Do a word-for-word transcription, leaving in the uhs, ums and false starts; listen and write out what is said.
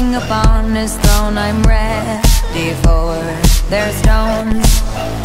king upon his throne, I'm ready for their stones.